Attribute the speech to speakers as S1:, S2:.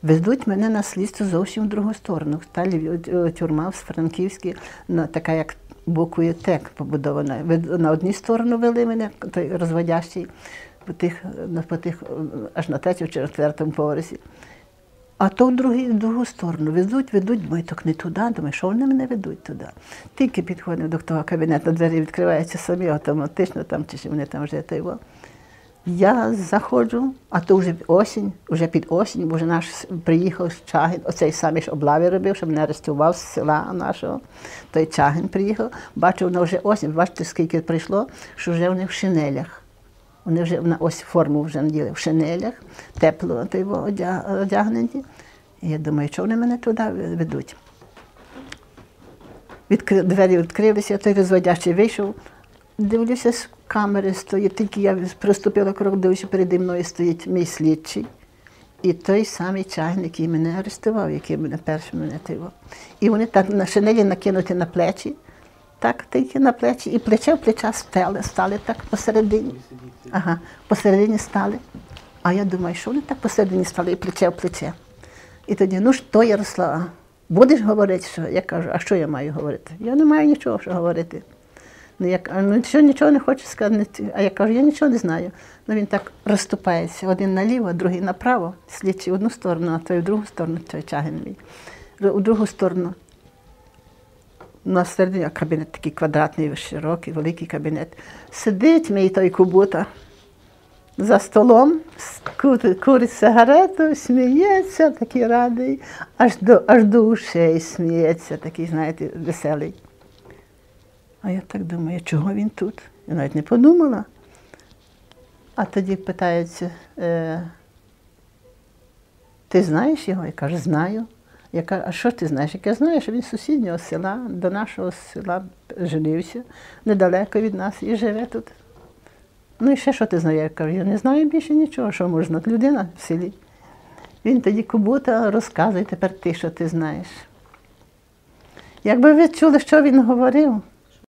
S1: Везуть мене на слідство зовсім в другу сторону. Та тюрма в Франківській, така як буквою Т побудована. На одній сторону вели мене, той розводящий, аж на 3-му чи 4-му поверсі. А то в другу сторону. Ведуть, думаю, так не туди, думаю, що вони мене ведуть туди. Тільки підходив до того кабінету, двері відкриваються самі автоматично, там, чи вони там вже його. Я заходжу, а то вже осінь, вже під осінь, бо вже наш приїхав з Чагин, оцей самий ж облави робив, щоб мене арестував з села нашого. Той Чагин приїхав, бачив, воно вже осінь, бачите, скільки прийшло, що вже вони в шинелях. Вони вже на ось форму вже наділи в шинелях, тепло одягнені. І я думаю, що вони мене туди ведуть. Двері відкрилися, той розводящий вийшов. Дивлюся, з камери стоїть, тільки я приступила крок, дивлюся, переді мною стоїть мій слідчий. І той самий Чагин, який мене арестував, який мене перший мене тивав. І вони так на шинелі накинуті на плечі, так тільки на плечі, і плече в плеча стали так посередині. Ага, посередині стали. А я думаю, що вони так посередині стали, і плече в плече. І тоді, ну що, Ярослава, будеш говорити, що? Я кажу, а що я маю говорити? Я не маю нічого, що говорити. Ну, я кажу, нічого не хочу сказати, а я кажу, я нічого не знаю. Ну, він так розступається, один наліво, другий направо, слідчий в одну сторону, а той в другу сторону, той Чагин мій. У другу сторону. На середині кабінет такий квадратний, широкий, великий кабінет. Сидить мій той Кубута за столом, курить сигарету, сміється, такий радий, аж до ушей сміється, такий, знаєте, веселий. А я так думаю, чого він тут? Я навіть не подумала. А тоді питається, ти знаєш його? Я кажу, знаю. Я кажу, а що ти знаєш? Я знаю, що він з сусіднього села, до нашого села женився, недалеко від нас і живе тут. Ну і ще що ти знаєш? Я кажу, я не знаю більше нічого, що можна. Людина в селі. Він тоді Кубута розказує, тепер ти, що ти знаєш. Якби ви чули, що він говорив,